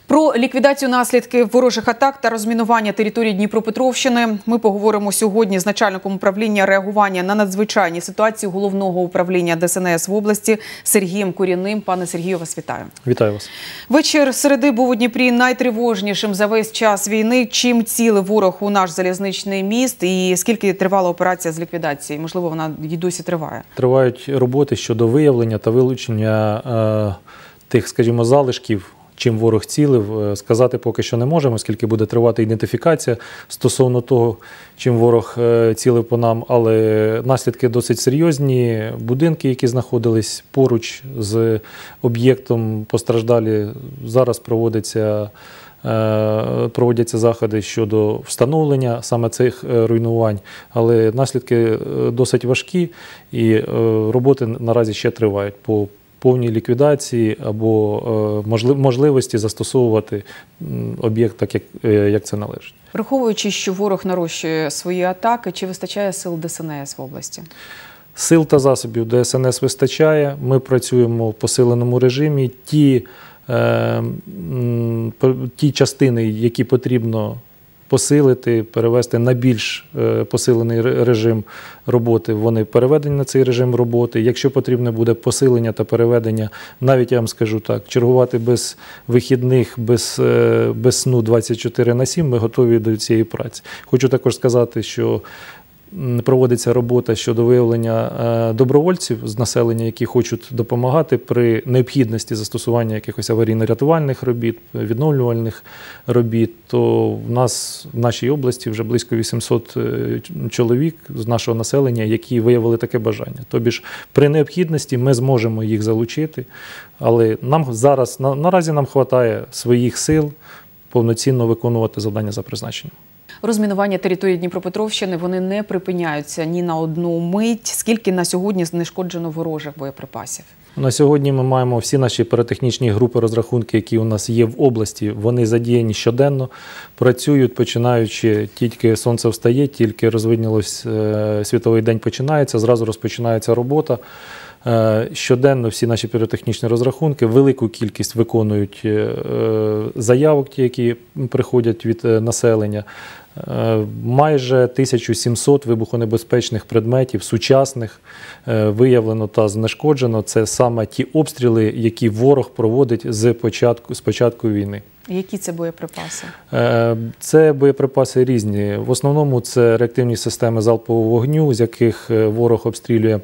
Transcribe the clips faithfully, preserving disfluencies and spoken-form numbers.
Про ліквідацію наслідків ворожих атак та розмінування території Дніпропетровщини ми поговоримо сьогодні з начальником управління реагування на надзвичайні ситуації Головного управління Де Ес Ен Ес в області Сергієм Курінним. Пане Сергію, вас вітаю. Вітаю вас. Вечір середи був у Дніпрі найтривожнішим за весь час війни. Чим цілив ворог у наш залізничний міст і скільки тривала операція з ліквідації? Можливо, вона й досі триває? Тривають роботи щодо виявлення та вилучення е, тих, скажімо, залишків, чим ворог цілив, сказати поки що не можемо, оскільки буде тривати ідентифікація стосовно того, чим ворог цілив по нам, але наслідки досить серйозні. Будинки, які знаходились поруч з об'єктом, постраждалі, зараз проводиться проводяться заходи щодо встановлення саме цих руйнувань, але наслідки досить важкі і роботи наразі ще тривають по повній ліквідації або можливості застосовувати об'єкт так, як, як це належить. Враховуючи, що ворог нарощує свої атаки, чи вистачає сил Де Ес Ен Ес в області? Сил та засобів Де Ес Ен Ес вистачає. Ми працюємо в посиленому режимі. Ті, е, ті частини, які потрібно посилити, перевести на більш посилений режим роботи, вони переведені на цей режим роботи. Якщо потрібно буде посилення та переведення, навіть я вам скажу так, чергувати без вихідних, без, без сну двадцять чотири на сім, ми готові до цієї праці. Хочу також сказати, що проводиться робота щодо виявлення добровольців з населення, які хочуть допомагати при необхідності застосування якихось аварійно-рятувальних робіт, відновлювальних робіт. То в нас в нашій області вже близько вісімсот чоловік з нашого населення, які виявили таке бажання. Тобі ж при необхідності ми зможемо їх залучити, але нам зараз, на, наразі нам вистачає своїх сил повноцінно виконувати завдання за призначенням. Розмінування території Дніпропетровщини, вони не припиняються ні на одну мить. Скільки на сьогодні знешкоджено ворожих боєприпасів? На сьогодні ми маємо всі наші піротехнічні групи розрахунки, які у нас є в області. Вони задіяні щоденно, працюють, починаючи, тільки сонце встає, тільки розвиднілось, світовий день починається, зразу розпочинається робота. Щоденно всі наші піротехнічні розрахунки, велику кількість виконують заявок, ті, які приходять від населення. Майже тисячу сімсот вибухонебезпечних предметів, сучасних, виявлено та знешкоджено. Це саме ті обстріли, які ворог проводить з початку, з початку війни. Які це боєприпаси? Це боєприпаси різні. В основному це реактивні системи залпового вогню, з яких ворог обстрілює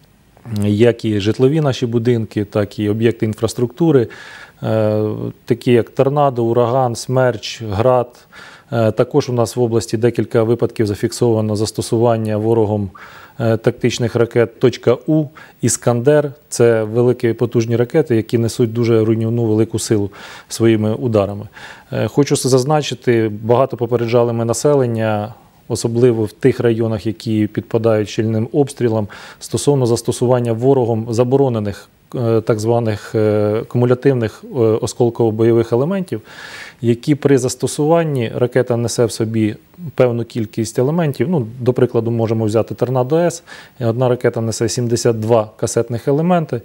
як і житлові наші будинки, так і об'єкти інфраструктури, такі як торнадо, ураган, смерч, град. Також у нас в області декілька випадків зафіксовано застосування ворогом тактичних ракет .У, «Іскандер». Це великі потужні ракети, які несуть дуже руйнівну велику силу своїми ударами. Хочу зазначити, багато попереджали ми населення, особливо в тих районах, які підпадають щільним обстрілам, стосовно застосування ворогом заборонених так званих кумулятивних осколково-бойових елементів, які при застосуванні ракета несе в собі певну кількість елементів. Ну, до прикладу, можемо взяти Торнадо-С. Одна ракета несе сімдесят два касетних елементи,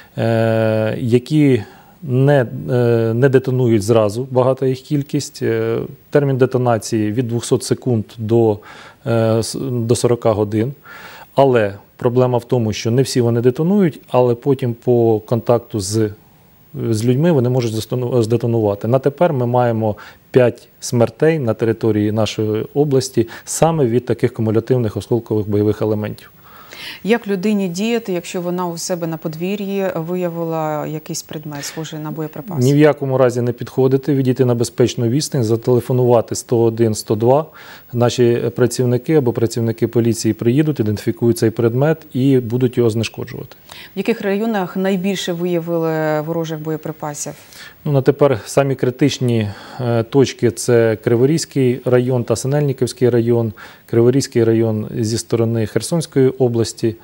які Не, не детонують зразу, багата їх кількість. Термін детонації від двохсот секунд до, до сорока годин. Але проблема в тому, що не всі вони детонують, але потім по контакту з, з людьми вони можуть здетонувати. На тепер ми маємо п'ять смертей на території нашої області саме від таких кумулятивних осколкових бойових елементів. Як людині діяти, якщо вона у себе на подвір'ї виявила якийсь предмет, схожий на боєприпас? Ні в якому разі не підходити, відійти на безпечну відстань, зателефонувати сто один сто два. Наші працівники або працівники поліції приїдуть, ідентифікують цей предмет і будуть його знешкоджувати. В яких районах найбільше виявили ворожих боєприпасів? Ну, на тепер самі критичні е, точки – це Криворізький район та Синельниківський район. Криворізький район зі сторони Херсонської області.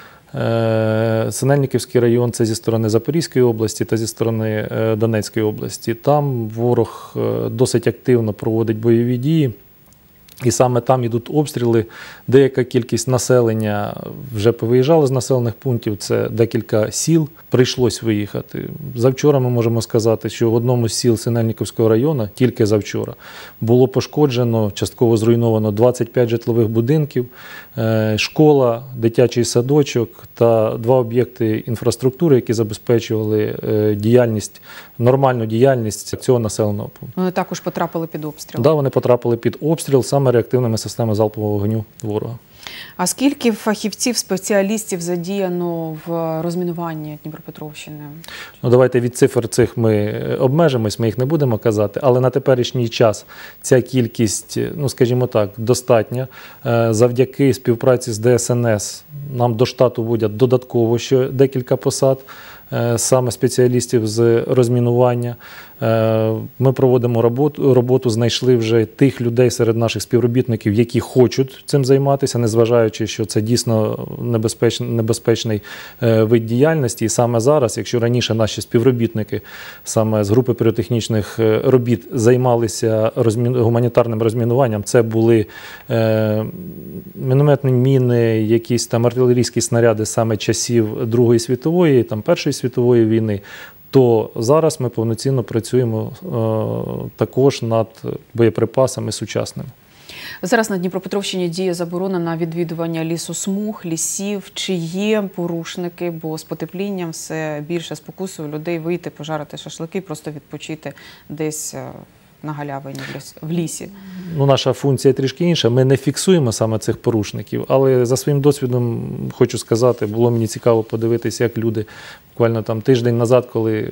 Е, Синельниківський район – це зі сторони Запорізької області та зі сторони е, Донецької області. Там ворог е, досить активно проводить бойові дії. І саме там йдуть обстріли. Деяка кількість населення вже повиїжджали з населених пунктів, це декілька сіл, прийшлось виїхати. Завчора ми можемо сказати, що в одному з сіл Синельниківського району, тільки завчора, було пошкоджено, частково зруйновано двадцять п'ять житлових будинків, школа, дитячий садочок та два об'єкти інфраструктури, які забезпечували діяльність, нормальну діяльність цього населеного пункту. Вони також потрапили під обстріл? Так, да, вони потрапили під обстріл саме реактивними системами залпового вогню ворога. А скільки фахівців, спеціалістів задіяно в розмінуванні Дніпропетровщини? Ну, давайте від цифр цих ми обмежимось, ми їх не будемо казати, але на теперішній час ця кількість, ну скажімо так, достатня. Завдяки співпраці з Де ес ен ес нам до штату вводять додатково ще декілька посад, саме спеціалістів з розмінування. Ми проводимо роботу, роботу, знайшли вже тих людей серед наших співробітників, які хочуть цим займатися, незважаючи, що це дійсно небезпечний, небезпечний вид діяльності. І саме зараз, якщо раніше наші співробітники саме з групи піротехнічних робіт займалися розмін... гуманітарним розмінуванням, це були е... мінометні міни, якісь там артилерійські снаряди саме часів Другої світової, там Першої світової війни, то зараз ми повноцінно працюємо е, також над боєприпасами сучасними. Зараз на Дніпропетровщині діє заборона на відвідування лісосмуг, лісів. Чи є порушники, бо з потеплінням все більше спокусує людей вийти, пожарити шашлики, просто відпочити десь на галявині в лісі? Ну, наша функція трішки інша. Ми не фіксуємо саме цих порушників, але за своїм досвідом хочу сказати, було мені цікаво подивитися, як люди буквально там тиждень назад, коли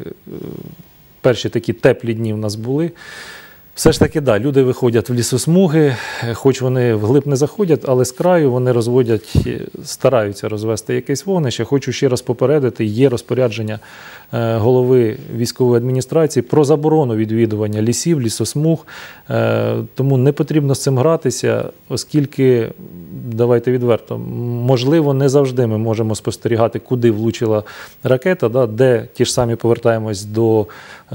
перші такі теплі дні в нас були, все ж таки, да, люди виходять в лісосмуги, хоч вони вглиб не заходять, але з краю вони розводять, стараються розвести якесь вогнище. Хочу ще раз попередити, є розпорядження голови військової адміністрації про заборону відвідування лісів, лісосмуг, тому не потрібно з цим гратися, оскільки, давайте відверто, можливо, не завжди ми можемо спостерігати, куди влучила ракета, да, де ті ж самі повертаємось до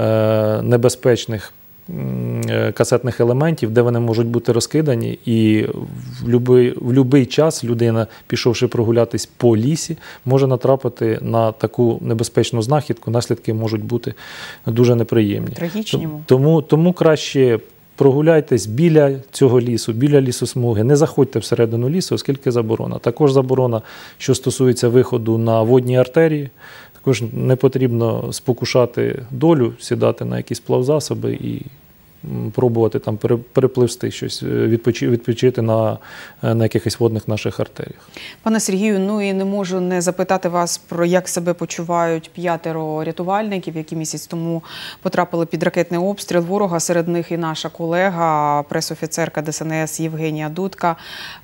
небезпечних касетних елементів, де вони можуть бути розкидані, і в будь-який в будь-який час людина, пішовши прогулятись по лісі, може натрапити на таку небезпечну знахідку, наслідки можуть бути дуже неприємні. Трагічні. Тому, тому краще прогуляйтесь біля цього лісу, біля лісосмуги, не заходьте всередину лісу, оскільки заборона. Також заборона, що стосується виходу на водні артерії. Також не потрібно спокушати долю, сідати на якісь плавзасоби і пробувати там перепливсти щось, відпочити на, на якихось водних наших артеріях. Пане Сергію, ну і не можу не запитати вас про як себе почувають п'ятеро рятувальників, які місяць тому потрапили під ракетний обстріл ворога. Серед них і наша колега, прес-офіцерка Де ес ен ес Євгенія Дудка.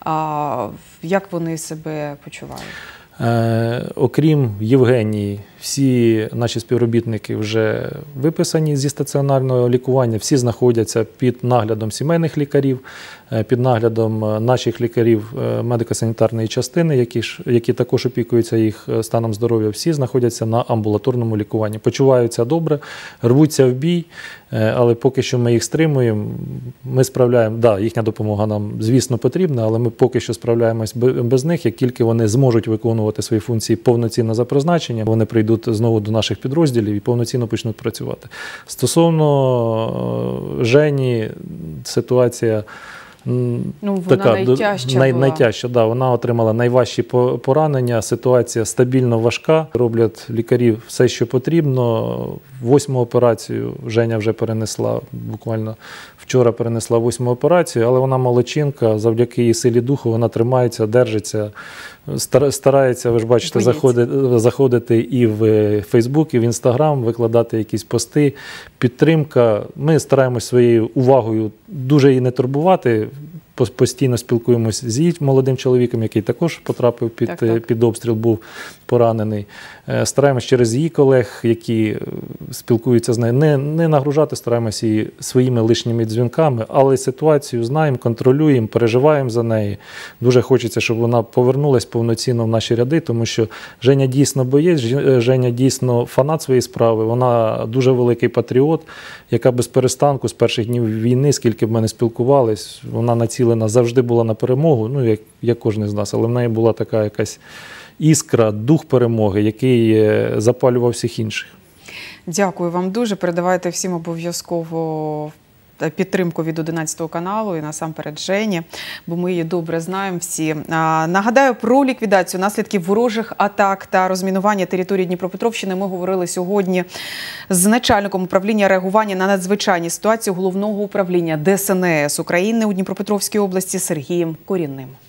А, як вони себе почувають? Е, окрім Євгенії, всі наші співробітники вже виписані зі стаціонарного лікування, всі знаходяться під наглядом сімейних лікарів, під наглядом наших лікарів медико-санітарної частини, які, ж, які також опікуються їх станом здоров'я, всі знаходяться на амбулаторному лікуванні. Почуваються добре, рвуться в бій, але поки що ми їх стримуємо, ми справляємо, да, їхня допомога нам, звісно, потрібна, але ми поки що справляємось без них, як тільки вони зможуть виконувати свої функції повноцінно за призначенням, вони прийдуть знову до наших підрозділів і повноцінно почнуть працювати. Стосовно Жені, ситуація ну, вона така, найтяжча най, була. найтяжча, да, вона отримала найважчі поранення, ситуація стабільно важка, роблять лікарі все, що потрібно. Восьму операцію Женя вже перенесла, буквально вчора перенесла восьму операцію, але вона молодчинка, завдяки її силі духу вона тримається, держиться, старається, ви ж бачите, заходити, заходити і в Фейсбук, і в Інстаграм, викладати якісь пости, підтримка. Ми стараємося своєю увагою дуже її не турбувати, постійно спілкуємося з її молодим чоловіком, який також потрапив під, так, так. під обстріл, був поранений. Стараємось через її колег, які спілкуються з нею, не, не нагружати, стараємося її своїми лишніми дзвінками, але ситуацію знаємо, контролюємо, переживаємо за неї. Дуже хочеться, щоб вона повернулась повноцінно в наші ряди, тому що Женя дійсно боєць, Женя дійсно фанат своєї справи, вона дуже великий патріот, яка без перестанку з перших днів війни, скільки б ми не спілкувались, вона націлена завжди була на перемогу, ну як, як кожен з нас, але в неї була така якась іскра, дух перемоги, який запалював всіх інших. Дякую вам дуже. Передавайте всім обов'язково підтримку від одинадцятого каналу і насамперед Жені, бо ми її добре знаємо всі. Нагадаю, про ліквідацію наслідків ворожих атак та розмінування території Дніпропетровщини ми говорили сьогодні з начальником управління реагування на надзвичайні ситуації Головного управління Де Ес Ен Ес України у Дніпропетровській області Сергієм Корінним.